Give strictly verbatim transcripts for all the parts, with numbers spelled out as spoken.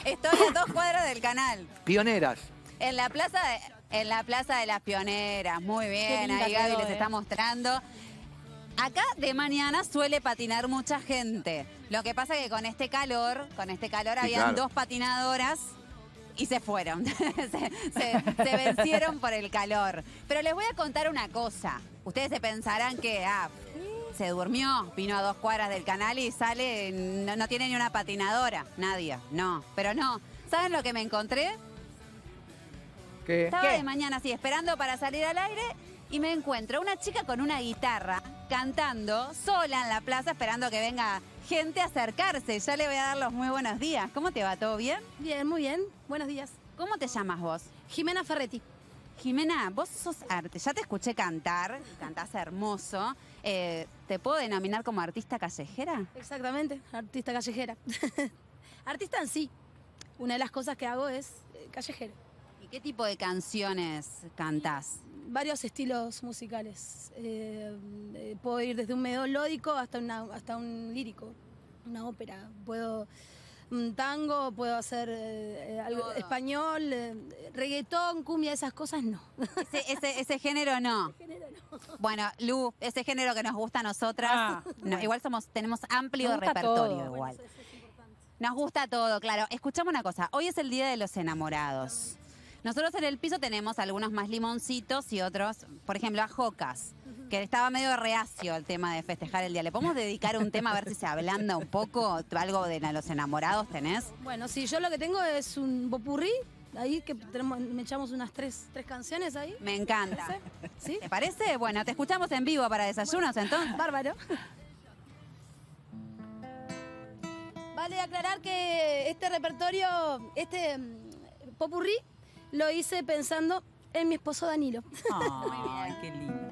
Estoy a dos cuadras del canal. Pioneras. En la plaza de, en la plaza de las Pioneras. Muy bien, ahí Gaby les está mostrando. Acá de mañana suele patinar mucha gente. Lo que pasa es que con este calor, con este calor Sí, habían claro. dos patinadoras y se fueron. se, se, se vencieron por el calor. Pero les voy a contar una cosa. Ustedes se pensarán que ah, se durmió, vino a dos cuadras del canal y sale, no, no tiene ni una patinadora. Nadie, no. Pero no. ¿Saben lo que me encontré? ¿Qué? Estaba ¿Qué? de mañana así, esperando para salir al aire y me encuentro una chica con una guitarra cantando sola en la plaza esperando que venga gente a acercarse. Ya le voy a dar los muy buenos días. ¿Cómo te va? ¿Todo bien? Bien, muy bien. Buenos días. ¿Cómo te llamas vos? Jimena Ferretti. Jimena, vos sos arte. Ya te escuché cantar, cantás hermoso. Eh, ¿Te puedo denominar como artista callejera? Exactamente, artista callejera. Artista en sí. Una de las cosas que hago es eh, callejera. ¿Y qué tipo de canciones cantás? Varios estilos musicales. Eh, eh, puedo ir desde un melódico hasta, una, hasta un lírico, una ópera. Puedo un tango, puedo hacer eh, algo Todo. español, eh, reggaetón, cumbia, esas cosas no. Ese, ese, ese género no. Género no. Bueno, Lu, ese género que nos gusta a nosotras, Ah, no, bueno. igual somos, tenemos amplio Nos gusta repertorio todo. igual. Bueno, eso es importante. Nos gusta todo, claro. Escuchamos una cosa, hoy es el Día de los Enamorados. Nosotros en el piso tenemos algunos más limoncitos y otros, por ejemplo, a Jocas, que estaba medio reacio el tema de festejar el día. ¿Le podemos dedicar un tema a ver si se ablanda un poco? ¿Algo de los enamorados tenés? Bueno, sí, yo lo que tengo es un popurrí, ahí que tenemos, me echamos unas tres, tres canciones ahí. Me encanta. ¿Sí? ¿Te parece? Bueno, te escuchamos en vivo para desayunos entonces. Bárbaro. Vale aclarar que este repertorio, este mm, popurrí, lo hice pensando en mi esposo Danilo. Ay, qué lindo.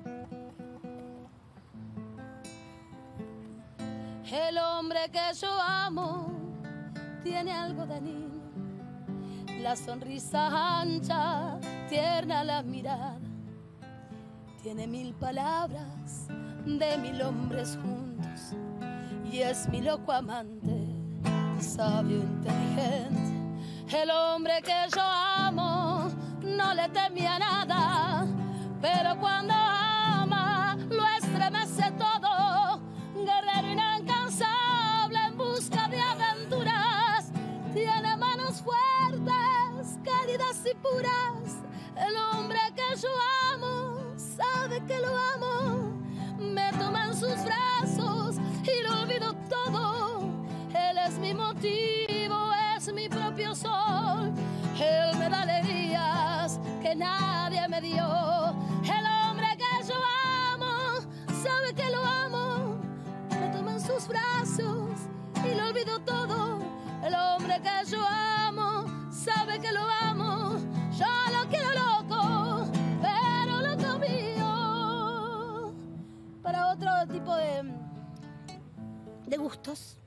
El hombre que yo amo tiene algo de niño, la sonrisa ancha, tierna la mirada, tiene mil palabras de mil hombres juntos y es mi loco amante, sabio, inteligente. El hombre que yo amo no le temía nada, pero cuando ama lo estremece todo. Guerrero incansable en busca de aventuras, tiene manos fuertes, cálidas y puras. El hombre que yo amo sabe que lo amo, me toma en sus brazos y lo olvido todo. Él es mi motivo, es mi propio sol. Él me da alegrías que nadie me dio. El hombre que yo amo sabe que lo amo, me toma en sus brazos y lo olvido todo. El hombre que yo amo sabe que lo amo, yo lo quiero loco, pero loco mío. Para otro tipo de, de gustos.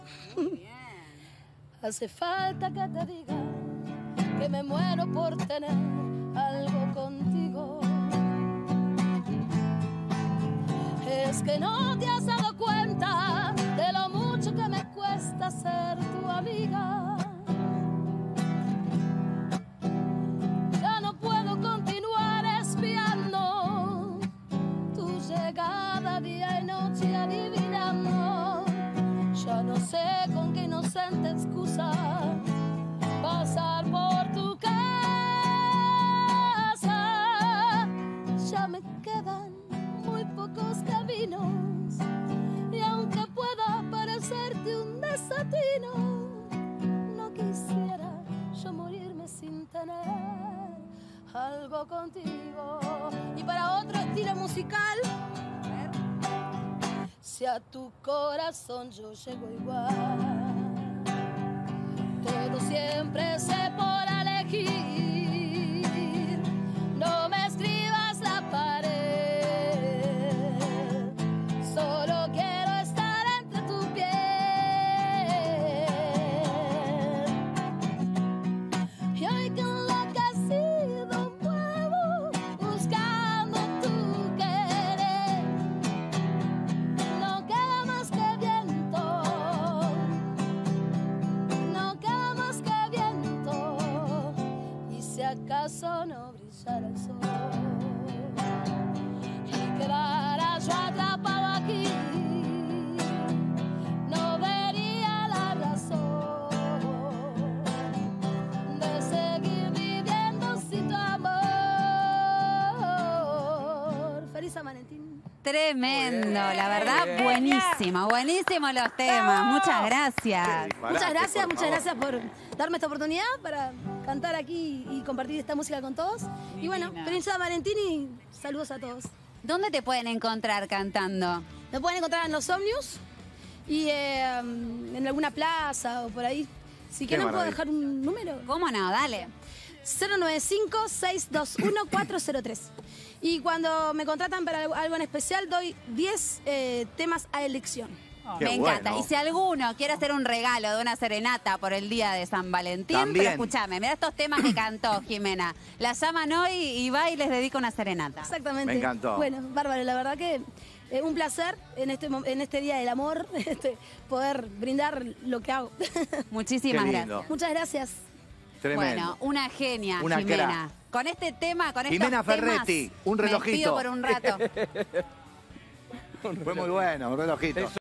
Hace falta que te diga que me muero por tener algo contigo. Es que no te has dado cuenta de lo mucho que me cuesta ser tu amiga. Ya no puedo continuar espiando tu llegada día y noche adivinando. Ya no sé con qué inocente excusa pasar por tu casa. Ya me quedan muy pocos caminos y aunque pueda parecerte un desatino, no quisiera yo morirme sin tener algo contigo. Y para otro estilo musical, si a tu corazón yo llego igual, todo siempre sé por elegir. No me escribas la pared, solo quiero estar entre tu piel. Y hoy que enloquecido muevo buscando tu querer, no queda más que viento acaso no brillara el sol y quedara yo atrapado aquí, no vería la razón de seguir viviendo sin tu amor. Feliz San Valentín. Tremendo, la verdad, Bien. buenísimo, buenísimos los temas. Muchas gracias. Muchas gracias, muchas gracias por darme esta oportunidad para cantar aquí y compartir esta música con todos. Y bueno, Divina. feliz San Valentín y saludos a todos. ¿Dónde te pueden encontrar cantando? Me pueden encontrar en los Omnius y eh, en alguna plaza o por ahí. Si quieren puedo maravilla. dejar un número. ¿Cómo no? Dale. cero nueve cinco, seis dos uno, cuatro cero tres. Y cuando me contratan para algo- algo en especial, doy diez eh, temas a elección. Qué Me encanta. bueno. Y si alguno quiere hacer un regalo de una serenata por el día de San Valentín, También. pero escúchame, mira estos temas que cantó Jimena. La llaman hoy y va y les dedica una serenata. Exactamente. Me encantó. Bueno, bárbaro, la verdad que eh, un placer en este, mo- en este día del amor este, poder brindar lo que hago. Muchísimas Qué lindo. gracias. Muchas gracias. Tremendo. Bueno, una genia, Una Jimena. crack. Con este tema, con estos Jimena temas, Ferretti, un me relojito. despido por un rato. Fue muy bueno, un relojito.